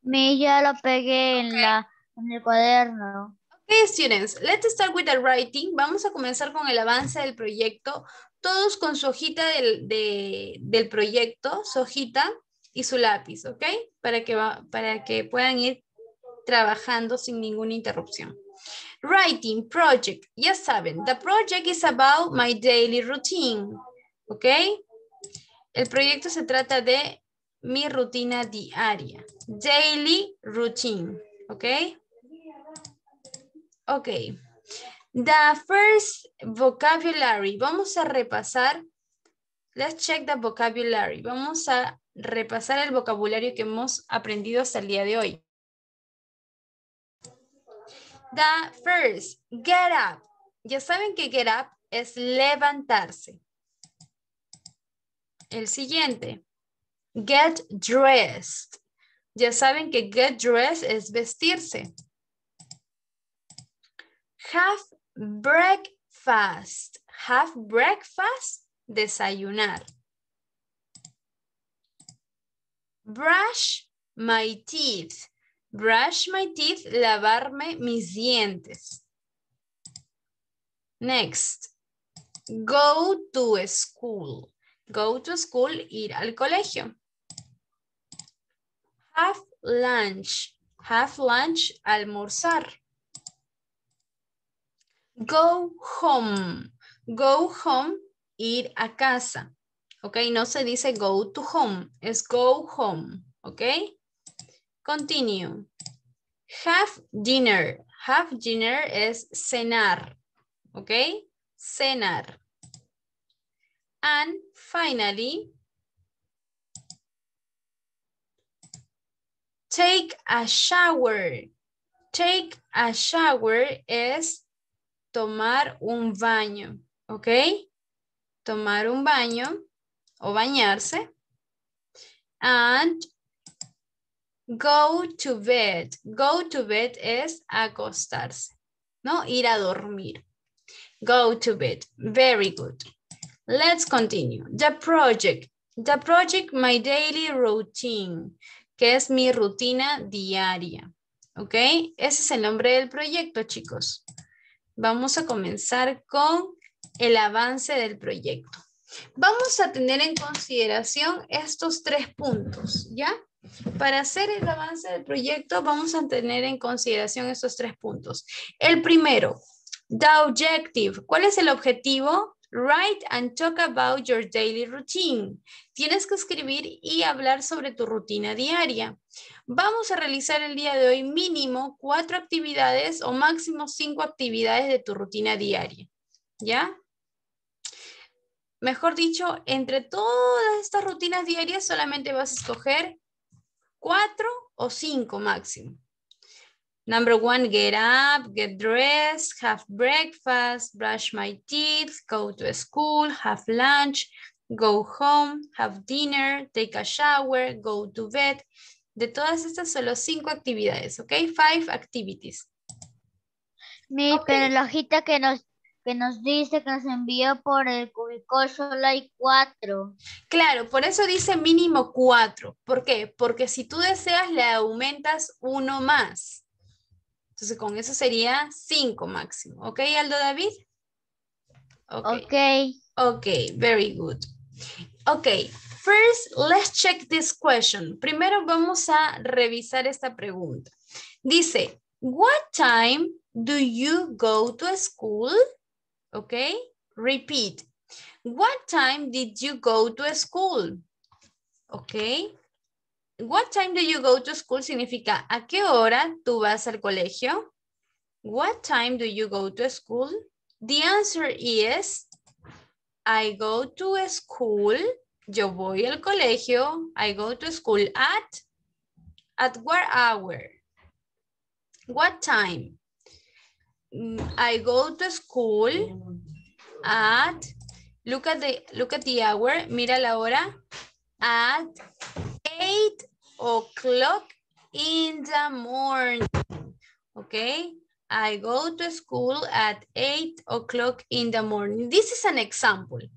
Mi ya lo pegué en el cuaderno. Okay, students, let's start with the writing. Vamos a comenzar con el avance del proyecto. Todos con su hojita del proyecto, su hojita y su lápiz, ¿ok? Para que puedan ir trabajando sin ninguna interrupción. Writing, project. Ya saben, the project is about my daily routine, ¿ok? El proyecto se trata de mi rutina diaria. Daily routine, ¿ok? Ok. The first vocabulary. Vamos a repasar. Let's check the vocabulary. Vamos a repasar el vocabulario que hemos aprendido hasta el día de hoy. The first, get up. Ya saben que get up es levantarse. El siguiente, get dressed. Ya saben que get dressed es vestirse. Have breakfast. Have breakfast, desayunar. Brush my teeth. Brush my teeth, lavarme mis dientes. Next, go to school. Go to school, ir al colegio. Have lunch. Have lunch, almorzar. Go home. Go home, ir a casa. Ok, no se dice go to home, es go home. Ok, continue. Have dinner. Have dinner es cenar. Ok, cenar. And finally, take a shower. Take a shower es tomar un baño, ¿ok? Tomar un baño o bañarse. And go to bed. Go to bed es acostarse, ¿no? Ir a dormir. Go to bed. Very good. Let's continue. The project. The project, my daily routine, que es mi rutina diaria. ¿Ok? Ese es el nombre del proyecto, chicos. Vamos a comenzar con el avance del proyecto. Vamos a tener en consideración estos 3 puntos, ¿ya? Para hacer el avance del proyecto vamos a tener en consideración estos 3 puntos. El primero, the objective. ¿Cuál es el objetivo? Write and talk about your daily routine. Tienes que escribir y hablar sobre tu rutina diaria. Vamos a realizar el día de hoy mínimo 4 actividades o máximo 5 actividades de tu rutina diaria. ¿Ya? Mejor dicho, entre todas estas rutinas diarias solamente vas a escoger 4 o 5 máximo. Number 1, get up, get dressed, have breakfast, brush my teeth, go to school, have lunch, go home, have dinner, take a shower, go to bed. De todas estas solo 5 actividades, ¿ok? 5 activities. Pero en la hojita que nos dice que nos envió por el cubicol solo hay 4. Claro, por eso dice mínimo 4. ¿Por qué? Porque si tú deseas le aumentas 1 más. Entonces con eso sería 5 máximo. ¿Ok, Aldo David? Ok. Ok, very good. Ok, first let's check this question. Primero vamos a revisar esta pregunta. Dice, what time do you go to school? Ok, repeat. What time did you go to school? Ok. What time do you go to school significa ¿a qué hora tú vas al colegio? What time do you go to school? The answer is I go to school. Yo voy al colegio. I go to school at what hour? What time? I go to school at look at the hour. Mira la hora. At 8 o'clock in the morning. Okay? I go to school at 8 o'clock in the morning. This is an example.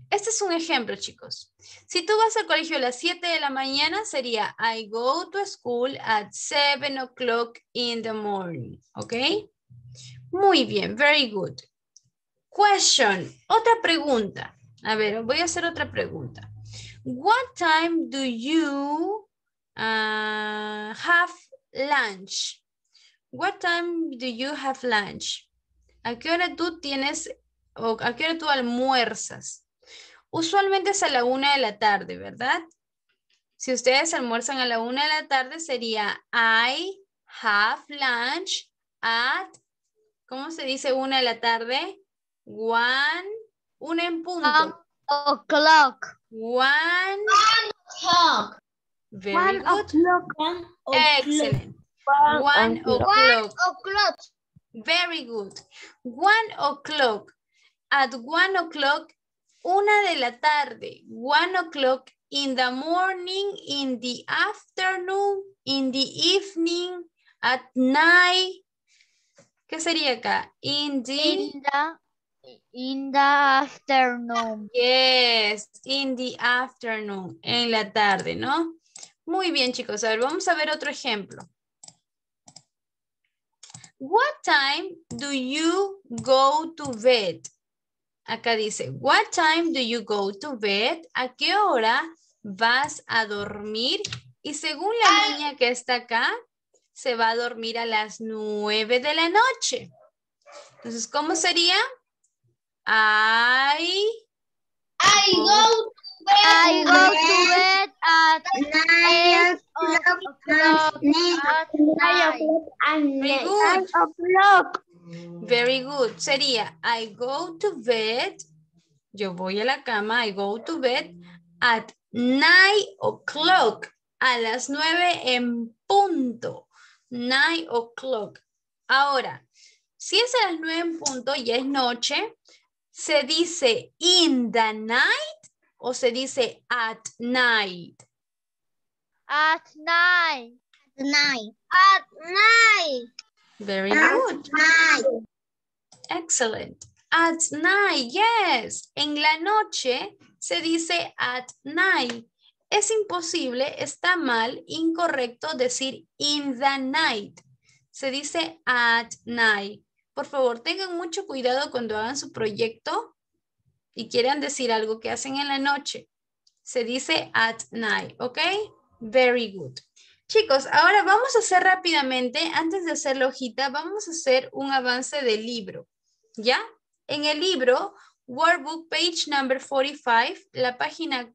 Este es un ejemplo, chicos. Si tú vas al colegio a las 7 de la mañana, sería I go to school at 7 o'clock in the morning. ¿Ok? Muy bien, very good. Question. Otra pregunta. A ver, voy a hacer otra pregunta. What time do you have lunch? What time do you have lunch? ¿A qué hora tú tienes o a qué hora tú almuerzas? Usualmente es a la 1 de la tarde, ¿verdad? Si ustedes almuerzan a la 1 de la tarde sería I have lunch at, ¿cómo se dice 1 de la tarde? 1 en punto. 1 o'clock. 1 O'clock. Very good. Excellent. 1 1 o'clock. 1 o'clock. Very good. 1 o'clock. At 1 o'clock, 1 de la tarde. 1 o'clock in the morning, in the afternoon, in the evening, at night. ¿Qué sería acá? In the afternoon. Yes, in the afternoon, en la tarde, ¿no? Muy bien, chicos. A ver, vamos a ver otro ejemplo. What time do you go to bed? Acá dice, what time do you go to bed? ¿A qué hora vas a dormir? Y según la niña que está acá, se va a dormir a las 9 de la noche. Entonces, ¿cómo sería? I go I go to bed at 8 o'clock at Very night. good. Very good. Sería, I go to bed. Yo voy a la cama. I go to bed at 9 o'clock. A las 9 en punto. 9 o'clock. Ahora, si es a las 9 en punto, ya es noche. ¿Se dice in the night o se dice at night? At night. At night. Very good. Night. Excellent. At night, yes. En la noche se dice at night. Es imposible, está mal, incorrecto decir in the night. Se dice at night. Por favor, tengan mucho cuidado cuando hagan su proyecto y quieran decir algo que hacen en la noche. Se dice at night, ¿ok? Very good. Chicos, ahora vamos a hacer rápidamente, antes de hacer la hojita, vamos a hacer un avance del libro, ¿ya? En el libro, Workbook Page Number 45, la página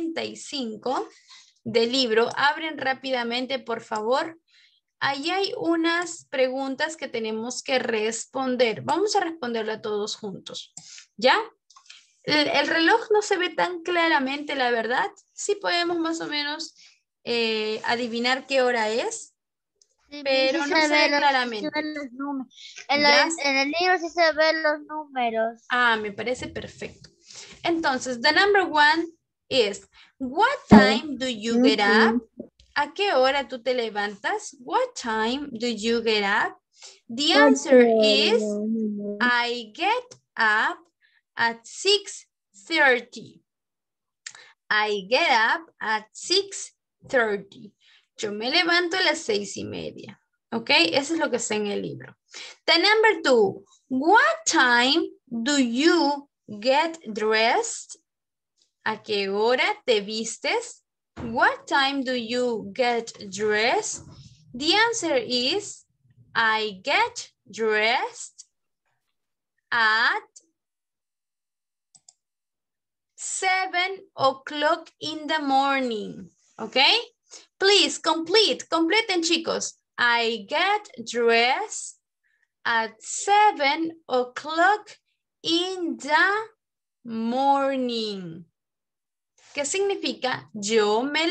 45 del libro, abren rápidamente, por favor. Ahí hay unas preguntas que tenemos que responder. Vamos a responderla todos juntos, ¿ya? El reloj no se ve tan claramente, la verdad. Sí podemos más o menos adivinar qué hora es, Sí, pero sí no se ve claramente. sí se ven los números. ¿Ya? En el libro sí se ven los números. Ah, me parece perfecto. Entonces, the number 1 is, what time do you get up? ¿A qué hora tú te levantas? What time do you get up? The answer is, I get up at 6:30. I get up at 6:30. Yo me levanto a las 6:30. ¿Ok? Eso es lo que está en el libro. The number 2. What time do you get dressed? ¿A qué hora te vistes? What time do you get dressed? The answer is, I get dressed at 7 o'clock in the morning. Okay? Please completen chicos. I get dressed at 7 o'clock in the morning. ¿Qué significa? Yo me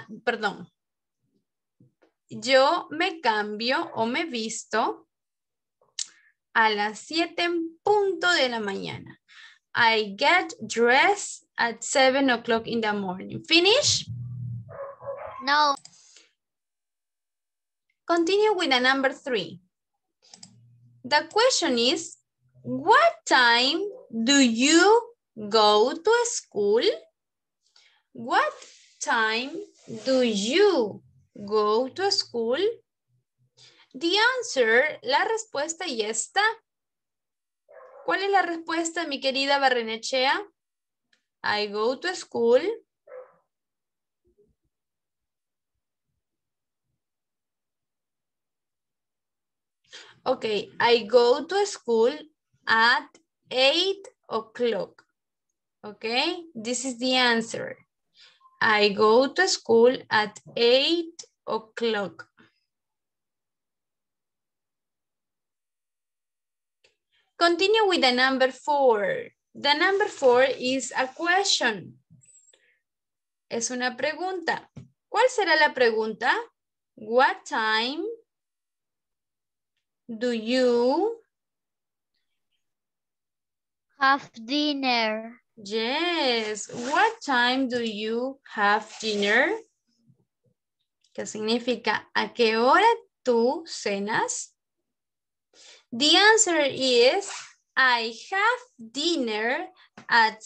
cambio o me visto a las 7 en punto de la mañana. I get dressed at 7 o'clock in the morning. Finish? No. Continue with the number 3. The question is, what time do you go to school? What time do you go to school? The answer, la respuesta ya está. ¿Cuál es la respuesta, mi querida Barrenechea? I go to school. Okay, I go to school at 8 o'clock. Okay, this is the answer. I go to school at 8 o'clock. Continue with the number 4. The number 4 is a question. Es una pregunta. ¿Cuál será la pregunta? What time do you have dinner? Yes. What time do you have dinner? ¿Qué significa? ¿A qué hora tú cenas? The answer is I have dinner at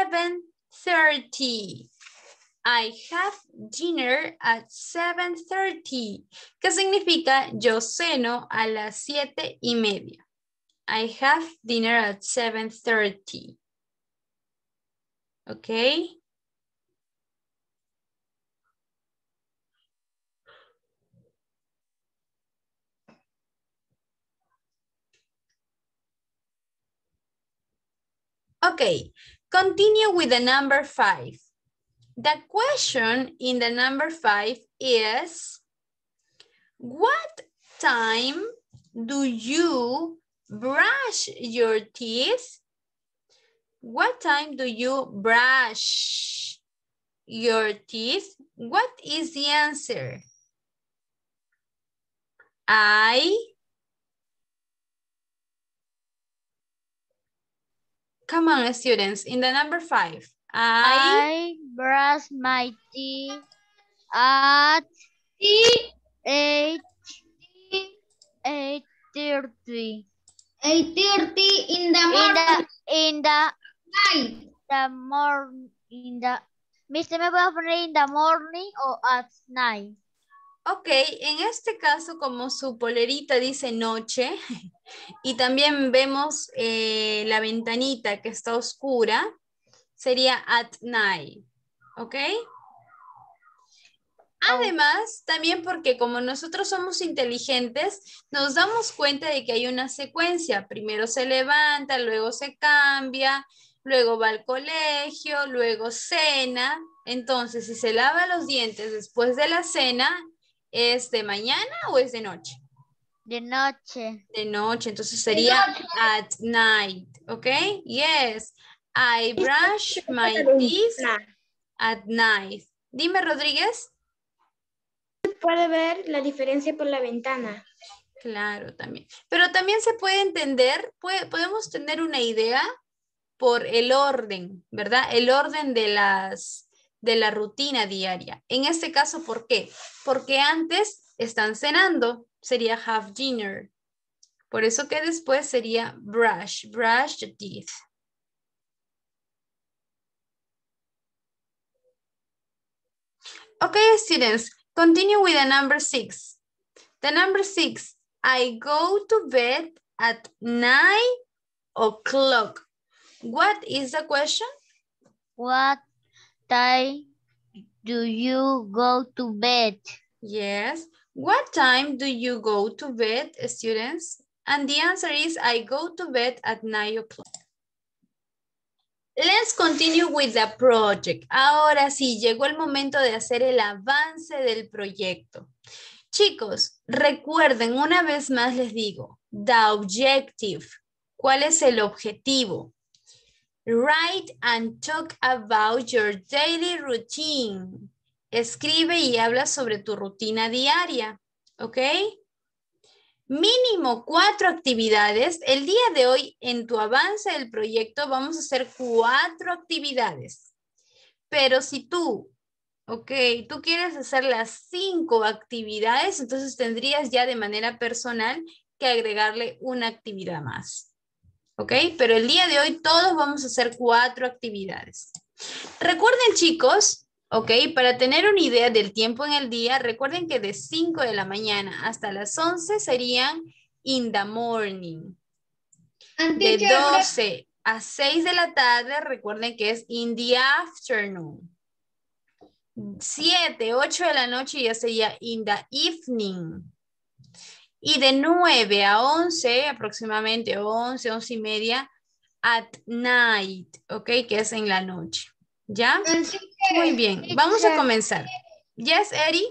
7:30. I have dinner at 7:30. ¿Qué significa? Yo ceno a las 7:30. I have dinner at 7:30. Okay. Okay, continue with the number 5. The question in the number 5 is, what time do you brush your teeth? What time do you brush your teeth? What is the answer? Come on, students, in the number 5. I brush my teeth at 8:30. 8:30 in the morning. ¿Mister me puede poner in the morning o at night? Ok, en este caso, como su polerita dice noche, y también vemos la ventanita que está oscura, sería at night, ¿ok? Además, también porque como nosotros somos inteligentes, nos damos cuenta de que hay una secuencia. Primero se levanta, luego se cambia, luego va al colegio, luego cena. Entonces, si se lava los dientes después de la cena, ¿es de mañana o es de noche? De noche. De noche, entonces sería at night, ¿ok? Yes, I brush my teeth at night. Dime, Rodríguez. Puede ver la diferencia por la ventana. Claro, también. Pero también se puede entender, podemos tener una idea por el orden, ¿verdad? El orden de la rutina diaria. En este caso, ¿por qué? Porque antes están cenando, sería have dinner. Por eso que después sería brush the teeth. Okay, students, continue with the number 6. The number 6, I go to bed at 9 o'clock. What is the question? What time do you go to bed? Yes. What time do you go to bed, students? And the answer is I go to bed at 9 o'clock. Let's continue with the project. Ahora sí, llegó el momento de hacer el avance del proyecto. Chicos, recuerden, una vez más les digo, the objective. ¿Cuál es el objetivo? Write and talk about your daily routine. Escribe y habla sobre tu rutina diaria, ¿ok? Mínimo 4 actividades. El día de hoy, en tu avance del proyecto, vamos a hacer 4 actividades. Pero si tú, tú quieres hacer las 5 actividades, entonces tendrías ya de manera personal que agregarle una actividad más. ¿Ok? Pero el día de hoy todos vamos a hacer 4 actividades. Recuerden, chicos, ¿ok? Para tener una idea del tiempo en el día, recuerden que de 5 de la mañana hasta las 11 serían in the morning. And De teacher, 12 a 6 de la tarde, recuerden que es in the afternoon. 7, 8 de la noche ya sería in the evening. Y de 9 a 11, aproximadamente 11, 11 y media, at night, ¿ok? Que es en la noche, ¿ya? and teacher, Muy bien, vamos a Teacher. comenzar. Yes, Eri.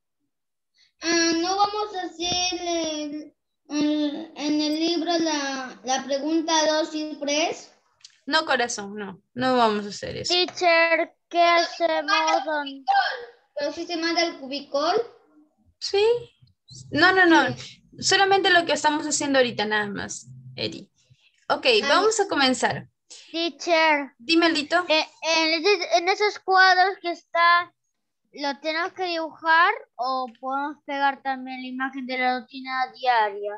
no vamos a hacer en el libro la pregunta 2 y 3. No, corazón, no vamos a hacer eso. Teacher, ¿qué hacemos? Pero si se manda el cubicol. ¿Sí? No. Solamente lo que estamos haciendo ahorita, nada más, Eri. Ok, vamos a comenzar. Teacher, Dime, Aldito. en esos cuadros que están, ¿lo tenemos que dibujar o podemos pegar también la imagen de la rutina diaria?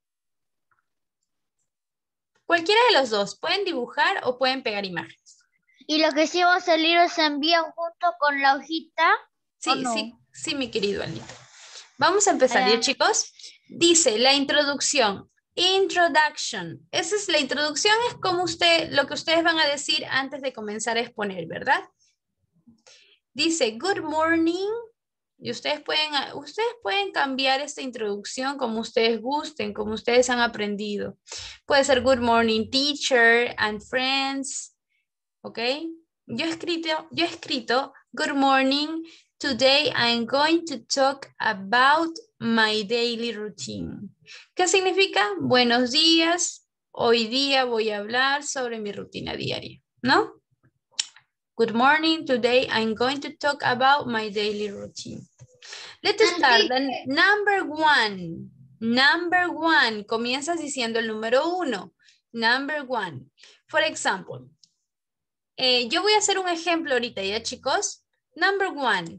Cualquiera de los dos. Pueden dibujar o pueden pegar imágenes. ¿Y lo que hicimos el libro se envían junto con la hojita? ¿O Sí, no? sí, mi querido Aldito. Vamos a empezar, ¿ya, chicos? Dice la introducción. Introduction. Esa es la introducción, es como lo que ustedes van a decir antes de comenzar a exponer, ¿verdad? Dice, good morning. Y ustedes pueden cambiar esta introducción como ustedes gusten, como ustedes han aprendido. Puede ser good morning teacher and friends. ¿Ok? Yo he escrito good morning. Today I'm going to talk about my daily routine. ¿Qué significa? Buenos días. Hoy día voy a hablar sobre mi rutina diaria, ¿no? Good morning. Today I'm going to talk about my daily routine. Let's start. Number one. Number one. Comienzas diciendo el número 1. Number one. For example, yo voy a hacer un ejemplo ahorita, ¿ya, chicos? Number one.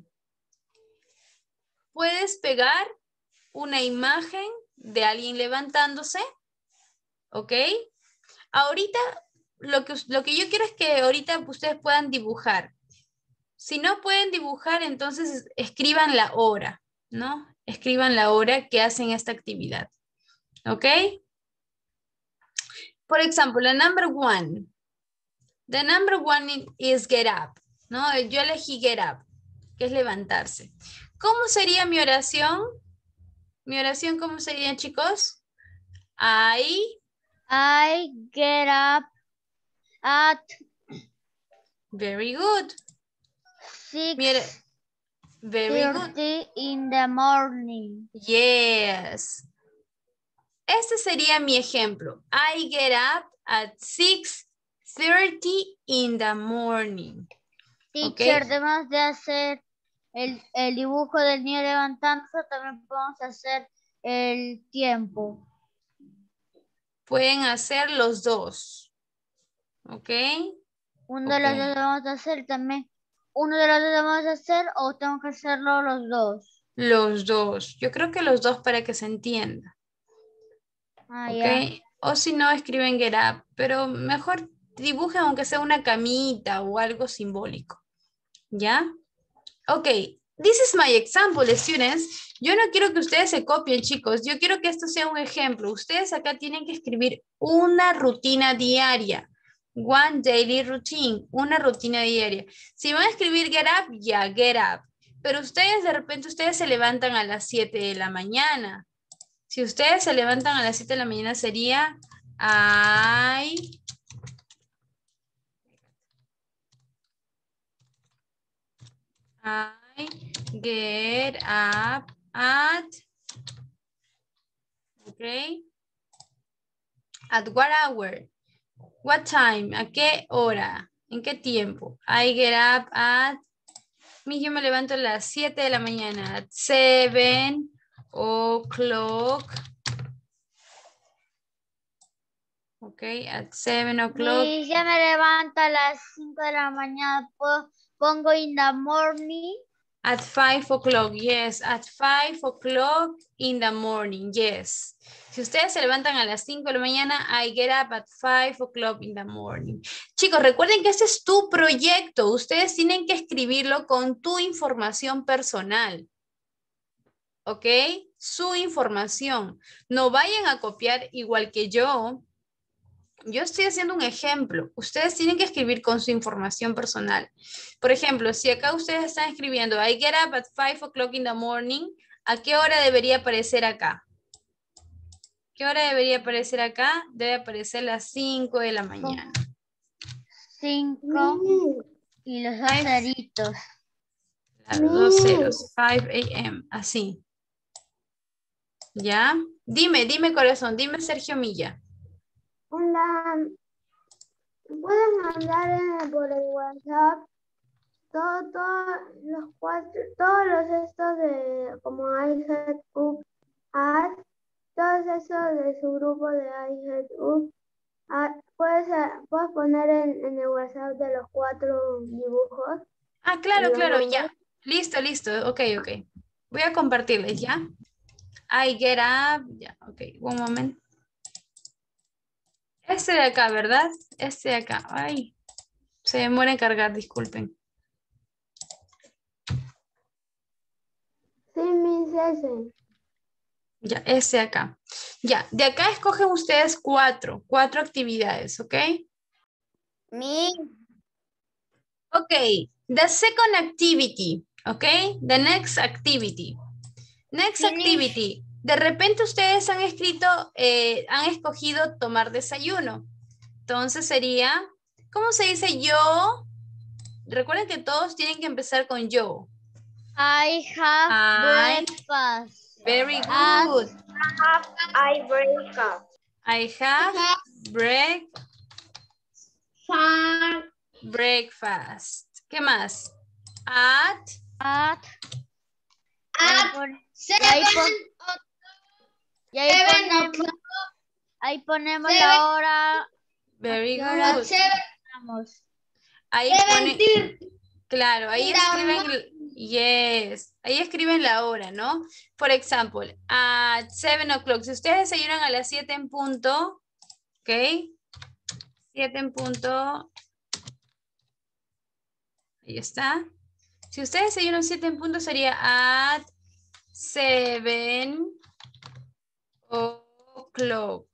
Puedes pegar una imagen de alguien levantándose, ¿ok? Ahorita, lo que yo quiero es que ahorita ustedes puedan dibujar. Si no pueden dibujar, entonces escriban la hora, ¿no? Escriban la hora que hacen esta actividad, ¿ok? Por ejemplo, la number one. The number one is get up, ¿no? Yo elegí get up, que es levantarse. ¿Cómo sería mi oración? ¿Mi oración cómo sería, chicos? I get up at very good. 6:30 in the morning. Yes. Este sería mi ejemplo. I get up at 6:30 in the morning. Teacher, Okay. además de hacer el dibujo del niño levantándose, también podemos hacer el tiempo. Pueden hacer los dos. ¿Ok? Uno de los dos vamos a hacer también. ¿Uno de los dos vamos a hacer o tengo que hacerlo los dos? Los dos. Yo creo que los dos para que se entienda. ¿Ok? Ya. O si no, escriben get up. Pero mejor dibujen aunque sea una camita o algo simbólico. ¿Ya? Ok. This is my example, students. Yo no quiero que ustedes se copien, chicos. Yo quiero que esto sea un ejemplo. Ustedes acá tienen que escribir una rutina diaria. One daily routine. Una rutina diaria. Si van a escribir get up, ya, get up. Pero ustedes, de repente, ustedes se levantan a las 7 de la mañana. Si ustedes se levantan a las 7 de la mañana sería I get up at, okay, at what hour? What time? ¿A qué hora? ¿En qué tiempo? I get up at, yo me levanto a las 7 de la mañana, at 7 o'clock. Ok, at 7 o'clock. Y ya me levanto a las 5 de la mañana, pongo in the morning. At 5 o'clock, yes. At 5 o'clock in the morning, yes. Si ustedes se levantan a las 5 de la mañana, I get up at 5 o'clock in the morning. Chicos, recuerden que este es tu proyecto. Ustedes tienen que escribirlo con tu información personal. ¿Ok? Su información. No vayan a copiar igual que yo. Yo estoy haciendo un ejemplo. Ustedes tienen que escribir con su información personal. Por ejemplo, si acá ustedes están escribiendo I get up at 5 o'clock in the morning, ¿a qué hora debería aparecer acá? ¿Qué hora debería aparecer acá? Debe aparecer las 5 de la mañana. 5 y los dos ceritos. Claro, 2 ceros. 5 a.m. Así. ¿Ya? Dime corazón. Dime Sergio Milla. Hola, ¿puedes mandar por el WhatsApp todos los estos de como I Head Up Ad, todos esos de su grupo de I Head Up Ad, puedes poner en el WhatsApp de los 4 dibujos? Ah, claro, los claro, nombres. ya. Listo. Ok. Voy a compartirles, ¿ya? I get up. Ya, ok. Un momento. Este de acá, ¿verdad? Este de acá. Ay, se demora en cargar, disculpen. Sí, Miss, ese. Ya, ese de acá. Ya, de acá escogen ustedes cuatro actividades, ¿ok? Ok, the second activity, ¿ok? The next activity. Next activity. De repente ustedes han escogido tomar desayuno. Entonces sería, ¿cómo se dice yo? Recuerden que todos tienen que empezar con yo. I have breakfast. Very good. I break up. I have breakfast. ¿Qué más? At 7 o'clock. Ahí ponemos la hora. Very Ahora good. vamos. Ahí ponen, claro, ahí escriben, yes, ahí escriben la hora, ¿no? Por ejemplo, at 7 o'clock. Si ustedes desayunan a las 7 en punto, ¿ok? 7 en punto. Ahí está. Si ustedes desayunan 7 en punto sería at 7 o'clock.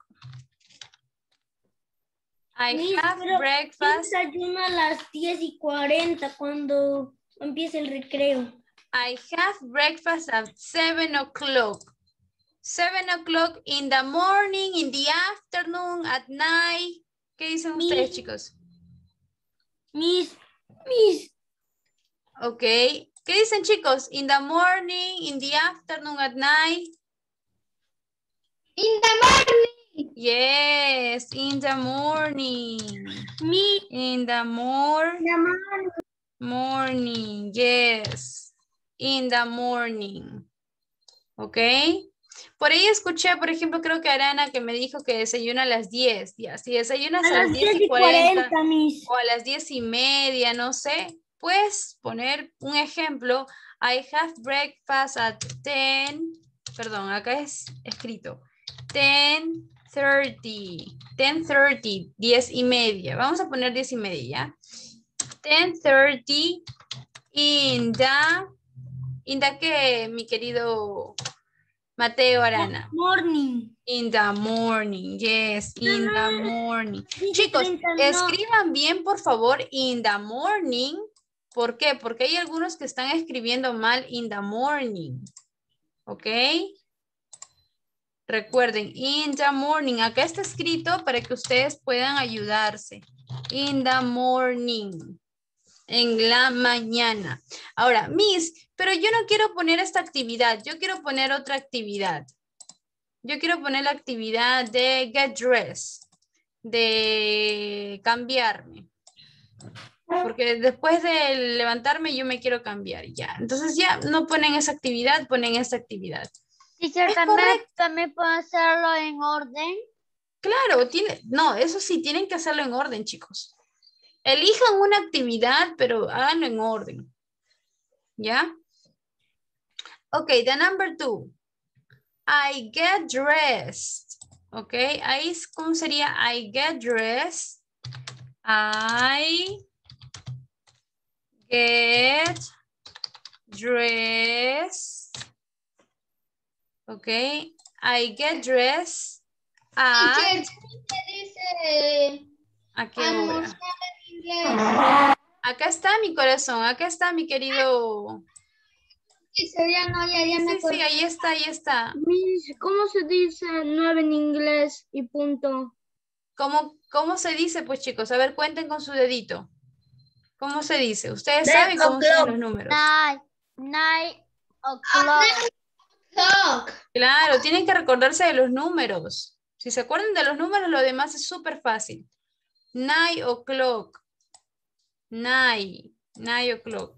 I have breakfast. Desayuno a las 10:40 cuando empieza el recreo. I have breakfast at 7 o'clock. 7 o'clock in the morning, in the afternoon, at night. ¿Qué dicen ustedes, chicos? Miss. Ok. ¿Qué dicen, chicos? In the morning, in the afternoon, at night. In the morning. Yes, in the morning. In the morning, yes. In the morning. ¿Ok? Por ahí escuché, por ejemplo, creo que Arana que me dijo que desayuna a las 10. Ya, si desayunas a las 10:40 o a las 10:30, no sé, puedes poner un ejemplo. I have breakfast at 10. Perdón, acá es escrito. 10:30. 10:30, 10:30. Vamos a poner 10:30, ¿ya? 10:30 in the que, mi querido Mateo Arana. Morning. In the morning, yes, in the morning. Chicos, escriban bien, por favor, in the morning. ¿Por qué? Porque hay algunos que están escribiendo mal in the morning. ¿Ok? Recuerden, in the morning. Acá está escrito para que ustedes puedan ayudarse. In the morning. En la mañana. Ahora, Miss, pero yo no quiero poner esta actividad. Yo quiero poner otra actividad. Yo quiero poner la actividad de get dressed. De cambiarme. Porque después de levantarme yo me quiero cambiar. Ya. Entonces ya no ponen esa actividad, ponen esta actividad. Teacher, también puedo hacerlo en orden. Claro, no, eso sí, tienen que hacerlo en orden, chicos. Elijan una actividad, pero háganlo en orden. ¿Ya? Okay, the number 2. I get dressed. Okay, ahí ¿cómo sería? I get dressed. I get dressed. Okay, I get dressed at... ¿A qué hora? Acá está mi corazón, acá está mi querido... Sí, ahí está, ahí está. Miss, ¿cómo se dice 9 en inglés y punto? ¿Cómo se dice, pues, chicos? A ver, cuenten con su dedito. ¿Cómo se dice? Ustedes saben cómo son los números. 9 o'clock. Claro, tienen que recordarse de los números. Si se acuerdan de los números, lo demás es súper fácil. 9 o'clock. 9 o'clock.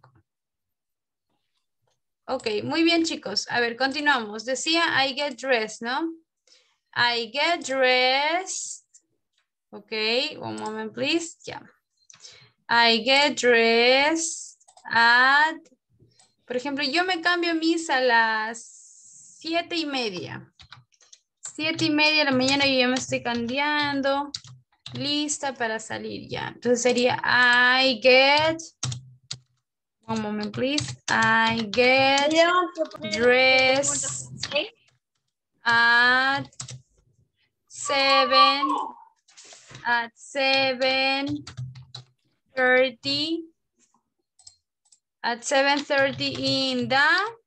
Ok, muy bien, chicos. A ver, continuamos. Decía I get dressed, ¿no? I get dressed. Ok, one moment, please. Yeah. I get dressed at... Por ejemplo, yo me cambio mis a las 7:30. 7:30 de la mañana yo ya me estoy cambiando. Lista para salir ya. Entonces sería I get... One moment, please. I get dressed at 7:30. At 7:30 in the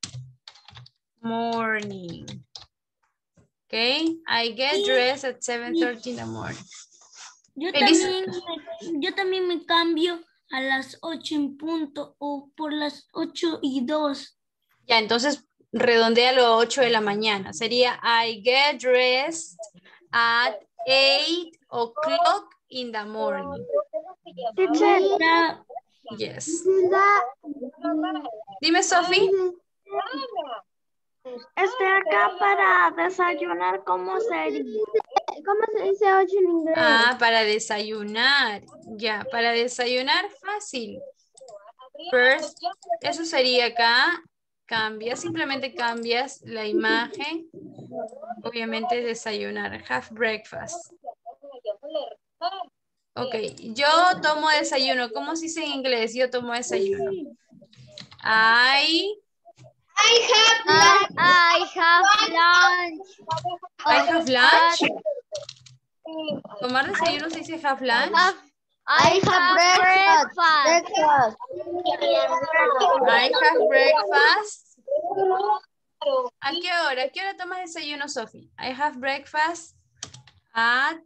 morning. Okay, I get dressed at 7:30 in the morning. Yo también me cambio a las 8 en punto o por las 8:02. Ya, entonces redondea a 8 de la mañana. Sería I get dressed at 8 o'clock in the morning. Yes. Dime, Sophie. Acá para desayunar, ¿cómo se dice 8 en inglés? Ah, para desayunar. Ya, para desayunar fácil. First, eso sería acá. Simplemente cambias la imagen. Obviamente desayunar. Have breakfast. Ok, yo tomo desayuno. ¿Cómo se dice en inglés? Yo tomo desayuno. I have lunch. I have lunch. Tomar desayuno se dice have lunch. I have breakfast. I have breakfast. ¿A qué hora? ¿A qué hora tomas desayuno, Sophie? I have breakfast at...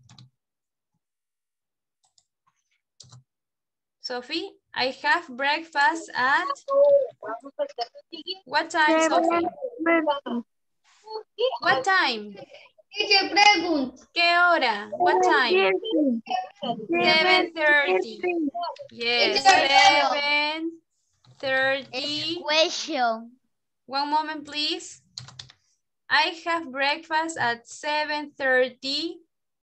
Sophie, I have breakfast at... What time, Sophie? What time? ¿Qué hora? What time? 7:30. Yes, 7:30. Question. One moment, please. I have breakfast at 7:30